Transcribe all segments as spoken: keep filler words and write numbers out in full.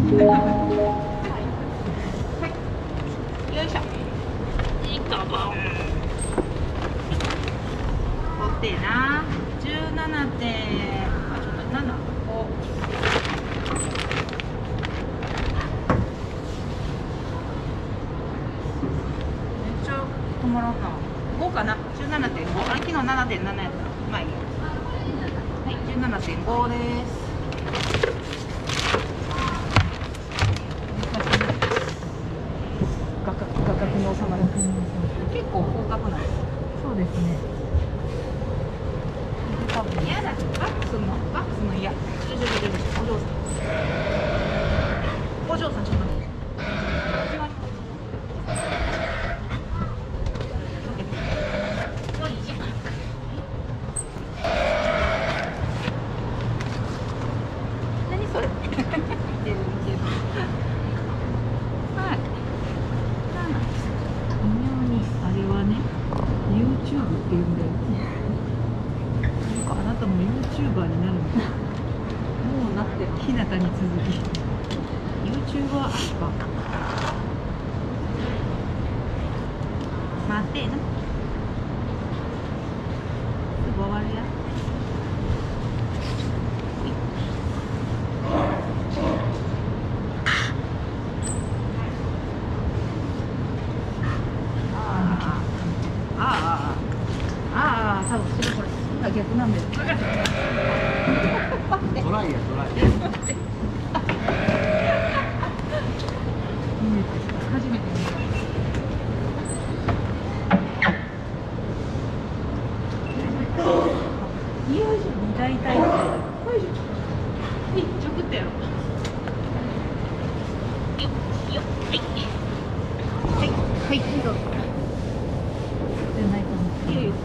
よいしょ。いいかも。取ってな。じゅうななてん。あ、ちょっとなな。こう。めっちゃ止まらんな。ごかな。じゅうななてんご。あ、昨日ななてんななやった。まあいいや。はい、じゅうななてんごです。画角画角に収まる。結構広角なんです。 そうですね。 多分嫌だ。バックするのバックするの嫌。ちょちょちょちょお嬢さん。お嬢さんちょっと待って。何それ。見てる見てる。はい。 微妙にあれはね、YouTube っていうんだよね。なんかあなたも YouTuber になるんだ。 もうなってる。 日向に続き YouTuber アシカ。 待ってな。すぐ終わるや。ああああ、多分それこれ。あ、逆なんだよ。 トライやトライ。 初めて見た。よいしょ、二大体。よいしょ。はい、ちょくってやろう。よっ、よっ、はい。はい、はい、どうぞ。 じゃないと思う。 いいよいいよ。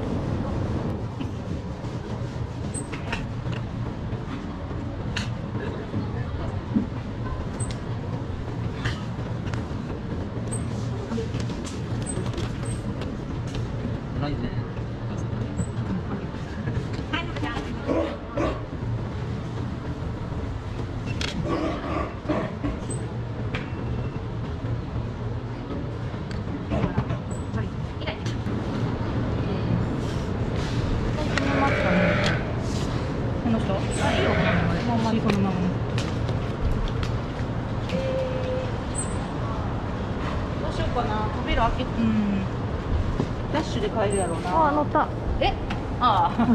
トライね。 この人？あ、いいよ。 ほんまにこのまま。 どうしようかな。扉開け、うん。ダッシュで帰るやろうな。 あ、乗った。 え、ああ。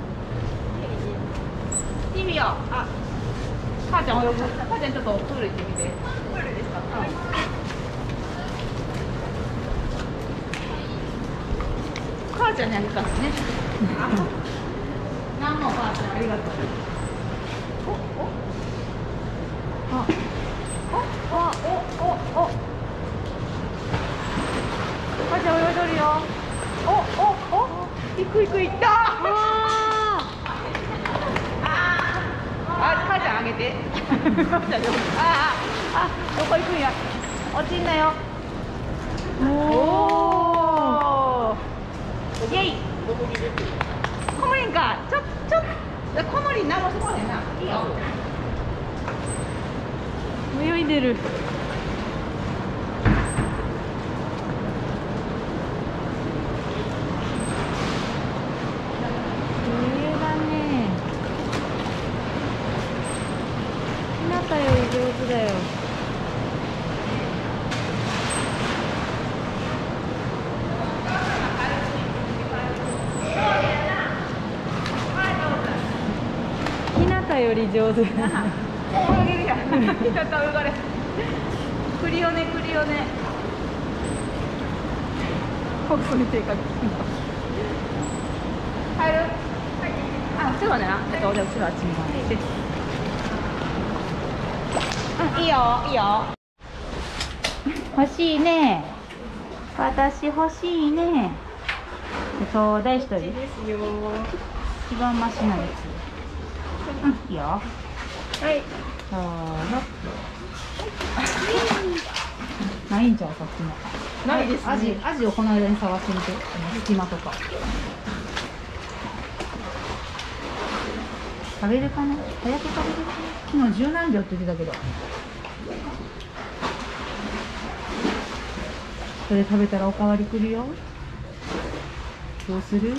いいよ。あ、母ちゃん泳ぐ。母ちゃんちょっとプール行ってみて。プールですか。母ちゃんにあげたのね。何も母ちゃんありがとう。お、お。 あ、 お、お、お、お。 あ、じゃあ泳いどるよ。 お、お、お。いくいくいった。 ああ、母ちゃんあげて。母ちゃんどこ。ああ、あ、どこ行くんや。落ちんなよ。 ーおー。 おー。イェイ。コモリンか。ちょ、ちょ。コモリン直してこねんな。いいよ。 泳いでる。日向より上手だよ。日向より上手。 泳げるやん。日向泳がれ。クリオネクリオネ。ホークス見ていかない。入る。あ、後ろねな。ちょっとじゃあ後ろあっちに回って。うん、いいよ、いいよ。欲しいね。私欲しいね。ちょうだい一人。一番マシなやつ。うん、いいよ。はい。どうぞ。ないんちゃう、そっちも。ないですね。アジ、アジをこの間に触ってみて。隙間とか。食べるかな。早く食べるかな。昨日十何秒って言ってたけど。 それ食べたらおかわりくるよ。どうする？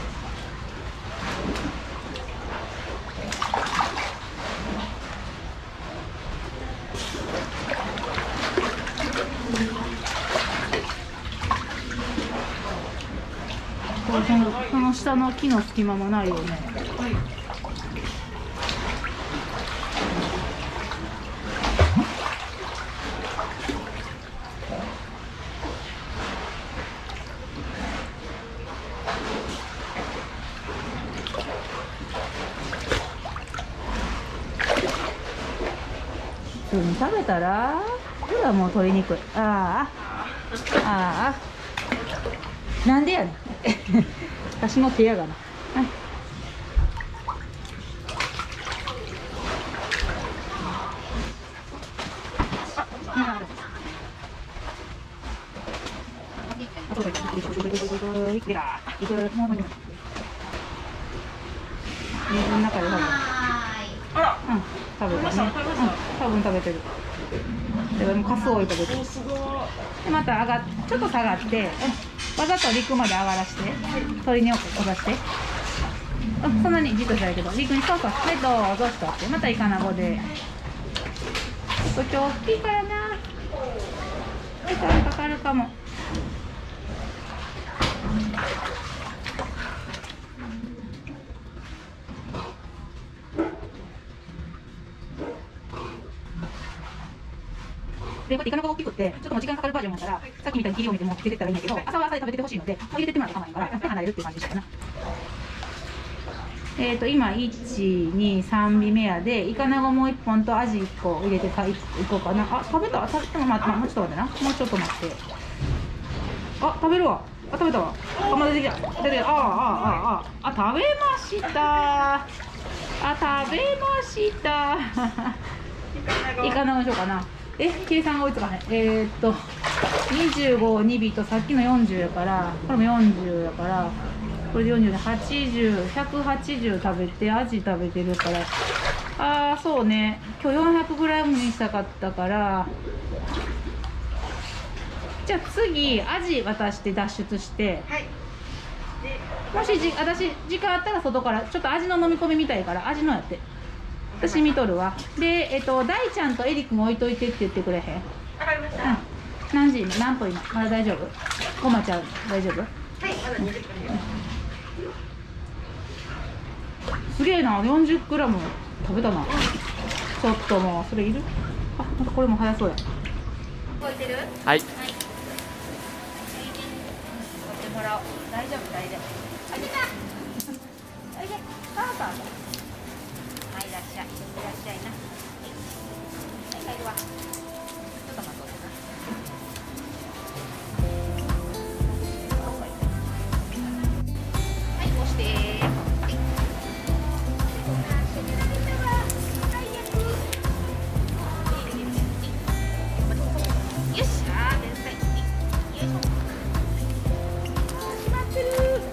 これその、その下の木の隙間もないよね。普通に食べたら、これはもう鶏肉。ああ、ああ、なんでやねん。私の手やがな。はい。水の中で食べる。うん、食べたね。うん、多分食べてる。でもカスオイ食べてる。でまた上がっちょっと下がって、うん、わざと陸まで上がらして、鶏に飛ばして。うん、そんなにじっとしないけど、陸にそうそう、はいどうぞとって、またイカナゴで。ちょっと今日大きいからな。時間かかるかも。で、こうやってイカナゴが大きくて、ちょっともう時間かかるバージョンだから、さっきみたいに切りを見ても出てったらいいんだけど、朝は朝で食べててほしいので、入れてってもらって構わないから、手離れるっていう感じでしたよな。えっと、今、いち、に、さんびめやで、イカナゴもういっぽんとアジいっこ入れてさいこうかな。あ、食べた食べても、まあ、もうちょっと待ってな。もうちょっと待って。あ、食べるわ。あ、食べたわ。あ、まだ出てきた。出てきた。ああ、ああ、ああ。あ、食べました。あ、食べました。イカナゴにしようかな。え、計算が追いつかない。えー、っと、にじゅうご、にびとさっきのよんじゅうやから、これもよんじゅうやから、これでよんじゅうではちじゅう、ひゃくはちじゅう食べて、アジ食べてるから、あー、そうね、今日 よんひゃくグラム にしたかったから、じゃあ次、アジ渡して脱出して、はい、もしじ私、時間あったら外から、ちょっと味の飲み込みみたいから、味のやって。私見とるわ。で、えっと、大ちゃんとエリックも置いといてって言ってくれへん？わかりました。うん。何時？何分今？まだ大丈夫？ごまちゃん大丈夫？はい、まだにじゅっぷんです。すげえな、よんじゅうグラム 食べたな。ちょっともう、それいる？あ、またこれも早そうや。覚えてる？はい。はい。取ってもらおう。大丈夫、大丈夫。あげた。あげた。パパ。はい、いらっしゃい。いらっしゃいな。はい、帰るわ。ちょっと待とうかな。はい、押して。よし、あー、天才。よいしょ。閉まってる。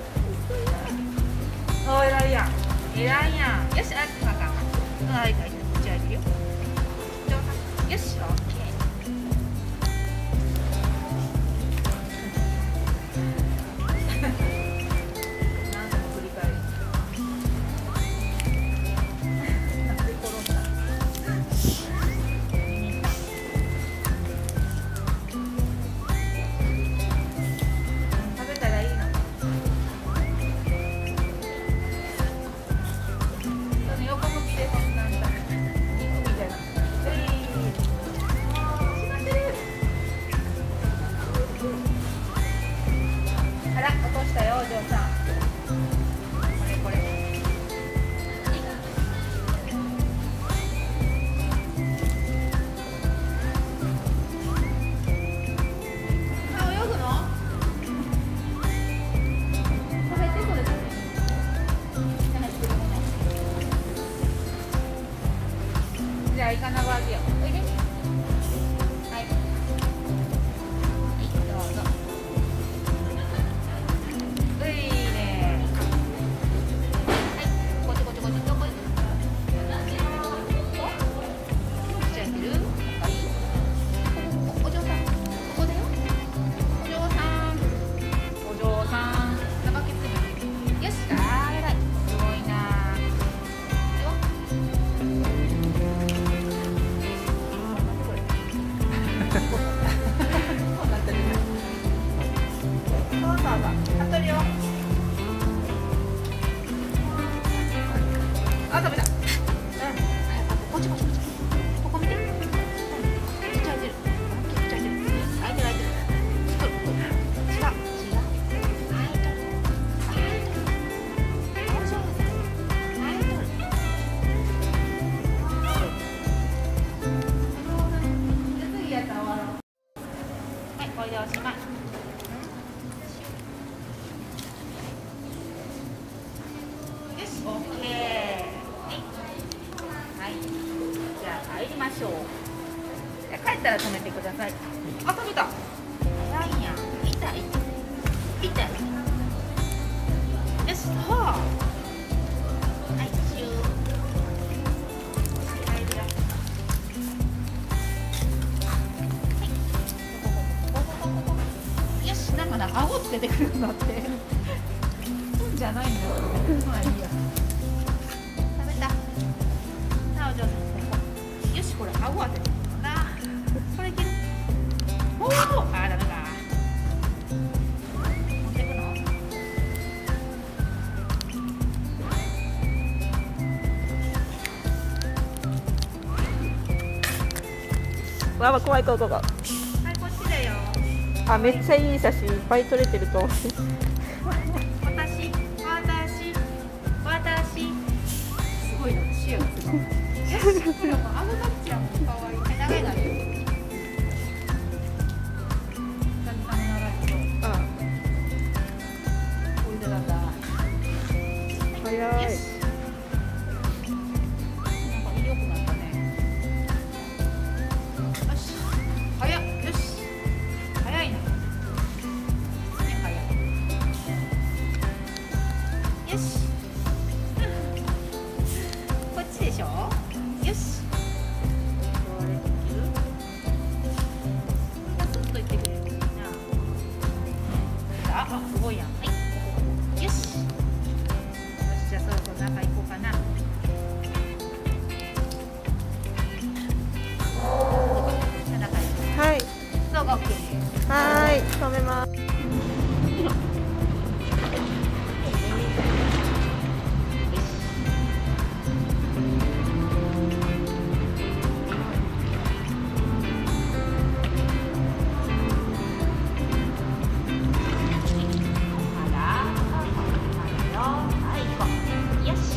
お、偉いやん。偉いやん。よし、あ、かか。はい、はい、じゃあ、いるよ。よし、オッケー。何度も繰り返す。なんで転んだ。食べたらいいの。その横向きで、なんだ。肉みたいな。 れでおしまい。よし、オッケー。はい、はい、じゃあ帰りましょう。じゃあ帰ったら止めてください。あ、止めた。早いやん。痛い痛い。よし、はあ。はい、シュー。帰るよ。はい。よし、なんかな、顎つけてくるんだって。うんじゃないんだよ。まあいいや。食べた。さあ、お嬢さん、ここ。よし、これ顎当ててくるな。これいける。おお、あ、ダメか。持ってくの。 わあ、怖い怖い怖い。 はい、こっちだよ。 あ、めっちゃいい写真いっぱい撮れてると思う。 私、私、私。すごいな、視野がすごい。よし、これも顎タッチはもう可愛い。え、長いなよ。久々の長いこと。 あ、 これでなんだ。 早い。 よし。なんか良くなったね。よし。早っ。よし。早いな。ね、早い。よし。こっちでしょ。よし。これできる。スッといってくれるといいな。あ、あ、すごいやん。はい。よし。よし、じゃあそろそろ中行こうかな。中に。 はい。 そうが OK です。 はーい、止めます。 まだまだよ。はい、行こう。よし。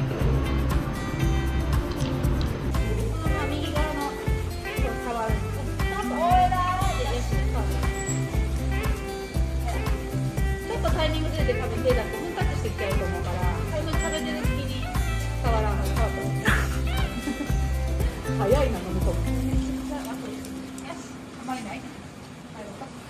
このまま右側の触る。おいだーで、よし。ちょっとタイミングずれて多分手だと分割してきちゃうと思うから、最初に食べてる隙に触らんの、触ったの。早いな、飲み込む。よし、あまりない。入ろうか。